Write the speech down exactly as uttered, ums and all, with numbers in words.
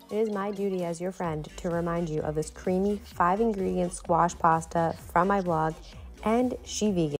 It is my duty as your friend to remind you of this creamy five ingredient squash pasta from my blog, and she vegan.